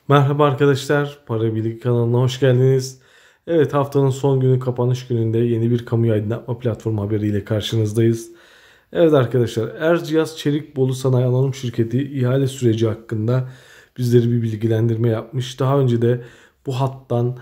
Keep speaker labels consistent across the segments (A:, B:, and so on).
A: Merhaba arkadaşlar, Para Birliği kanalına hoş geldiniz. Evet, haftanın son günü, kapanış gününde yeni bir kamu aydınlatma platformu haberiyle karşınızdayız. Evet arkadaşlar, Erciyes Çelikbolu Sanayi Anonim Şirketi ihale süreci hakkında bizleri bir bilgilendirme yapmış. Daha önce de bu hattan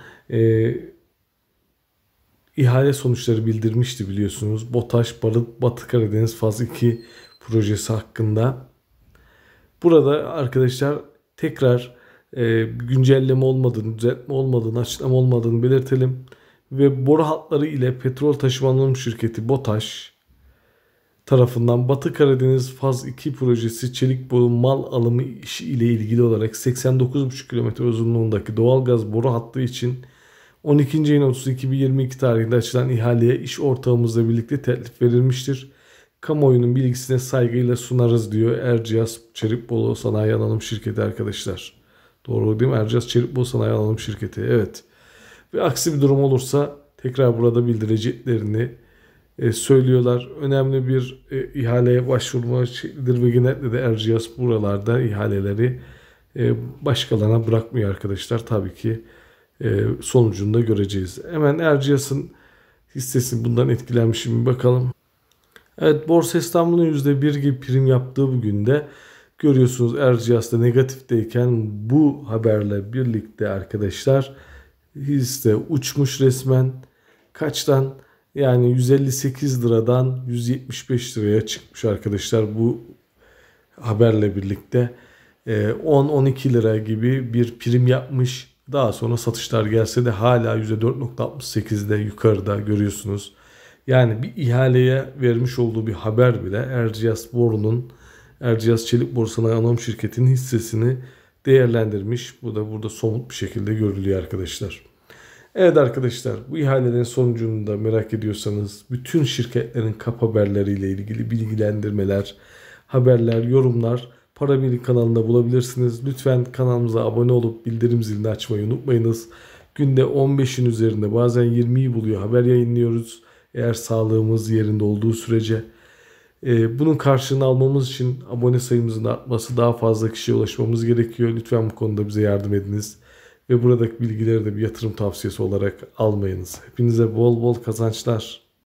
A: ihale sonuçları bildirmişti biliyorsunuz. BOTAŞ Barut Batı Karadeniz Faz 2 projesi hakkında. Burada arkadaşlar tekrar güncelleme olmadığını, düzeltme olmadığını, açıklama olmadığını belirtelim. Ve boru hatları ile petrol taşıma anonim şirketi BOTAŞ tarafından Batı Karadeniz Faz 2 projesi çelik boru mal alımı işi ile ilgili olarak 89,5 km uzunluğundaki doğalgaz boru hattı için 12. ayın 30 2022 tarihinde açılan ihaleye iş ortağımızla birlikte teklif verilmiştir. Kamuoyunun bilgisine saygıyla sunarız diyor Erciyes Çelikbolu Sanayi Anonim Şirketi arkadaşlar. Doğru değil mi? Erciyes Çelikbolu Sanayi Anonim Şirketi. Evet. Ve aksi bir durum olursa tekrar burada bildireceklerini söylüyorlar. Önemli bir ihaleye başvurma şeklidir ve genellikle de Erciyes buralarda ihaleleri başkalarına bırakmıyor arkadaşlar. Tabii ki sonucunu da göreceğiz. Hemen Erciyes'in hissesi bundan etkilenmiş mi bakalım. Evet, Borsa İstanbul'un %1 gibi prim yaptığı bugün de görüyorsunuz Erciyes'te negatifteyken bu haberle birlikte arkadaşlar hisse uçmuş resmen. Kaçtan? Yani 158 liradan 175 liraya çıkmış arkadaşlar bu haberle birlikte. 10-12 lira gibi bir prim yapmış. Daha sonra satışlar gelse de hala %4,68'de yukarıda görüyorsunuz. Yani bir ihaleye vermiş olduğu bir haber bile Erciyes Çelik Borsa'nın anonim şirketinin hissesini değerlendirmiş. Bu da burada somut bir şekilde görülüyor arkadaşlar. Evet arkadaşlar, bu ihalelerin sonucunu da merak ediyorsanız bütün şirketlerin kap haberleriyle ilgili bilgilendirmeler, haberler, yorumlar Para Birliği kanalında bulabilirsiniz. Lütfen kanalımıza abone olup bildirim zilini açmayı unutmayınız. Günde 15'in üzerinde, bazen 20'yi buluyor haber yayınlıyoruz. Eğer sağlığımız yerinde olduğu sürece. Bunun karşılığını almamız için abone sayımızın artması, daha fazla kişiye ulaşmamız gerekiyor. Lütfen bu konuda bize yardım ediniz. Ve buradaki bilgileri de bir yatırım tavsiyesi olarak almayınız. Hepinize bol bol kazançlar.